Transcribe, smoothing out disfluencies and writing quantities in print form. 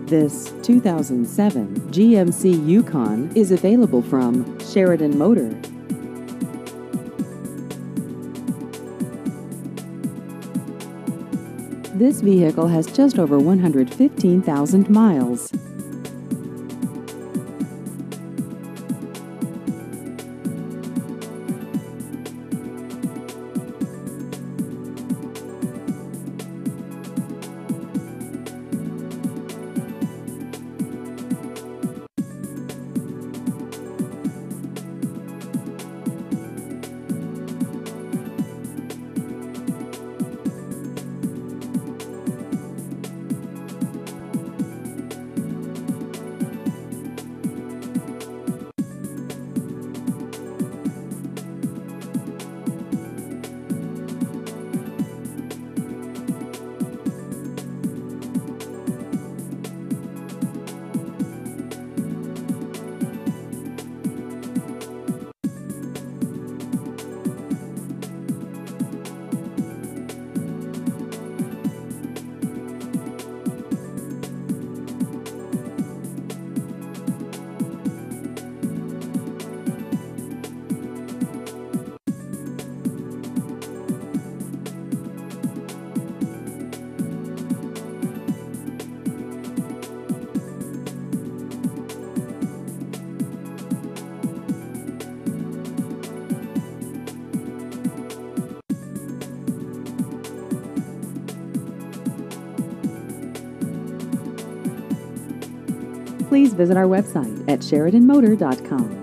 This 2007 GMC Yukon is available from Sheridan Motor. This vehicle has just over 115,000 miles. Please visit our website at SheridanMotor.com.